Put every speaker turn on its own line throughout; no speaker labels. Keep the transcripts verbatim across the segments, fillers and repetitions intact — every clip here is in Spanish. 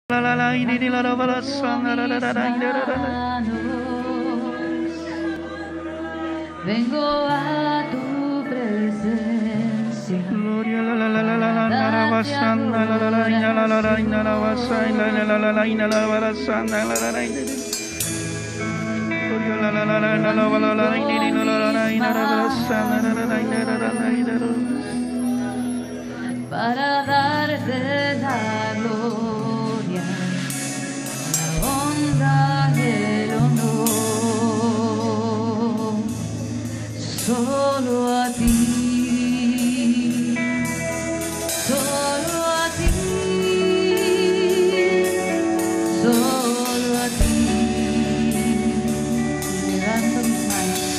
Vengo a tu presencia.
Gloria la la la la la la la la basanda la la la la la la la la la basanda la la la la la la basanda la la la. Gloria la la la la la la la la la la la la basanda la la la la la.
Para darte la gloria, la honra y el honor, solo a ti, solo a ti, solo a ti. Levanto mis manos,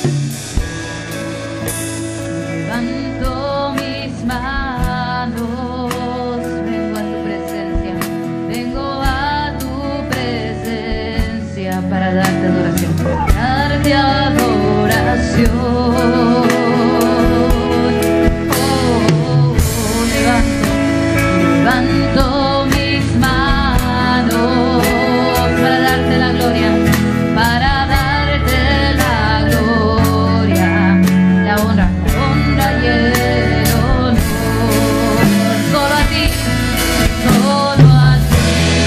levanto mis manos. Para darte adoración, darte adoración. Oh, oh, levanto, levanto mis manos para darte la gloria, para darte la gloria, la honra, honra y el honor. Solo a ti, solo a ti.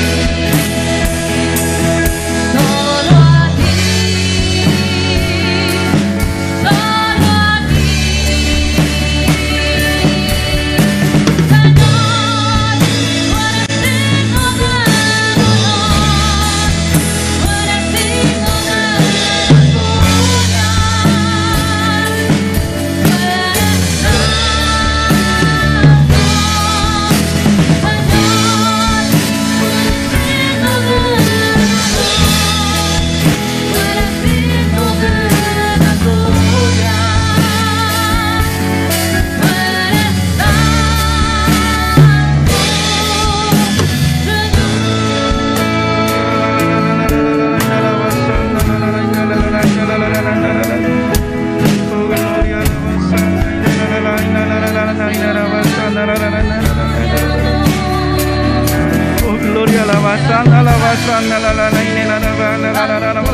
Basanda la basanda la la la la la la la la la la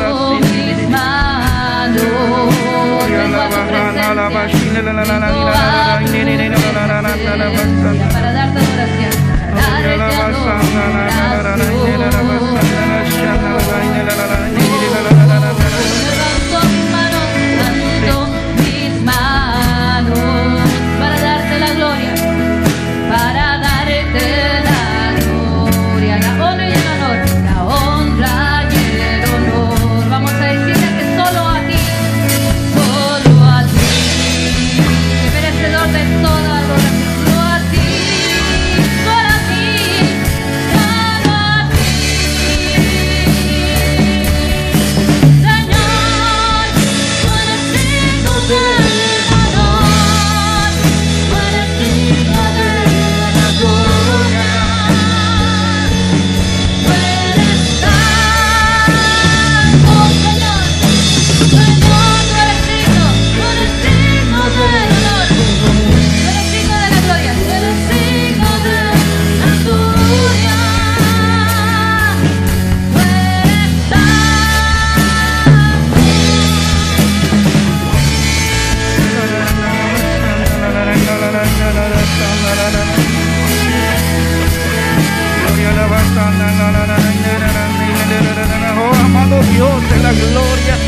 para darte adoración, para darte mis manos para darte la gloria, para darte la gloria, la honra y el honor, la honra y el honor. Vamos a decirle que solo a ti, solo a ti, merecedor de toda adoración, solo a ti, solo a ti, solo a ti. Señor, tú eres digno del honor, tú eres digno de la gloria. Tú eres santo, Señor, Señor, tú eres digno, tú eres digno del honor, tú eres digno de la gloria, tú eres digno de la gloria. Tú eres
Oh, amado Dios de la gloria,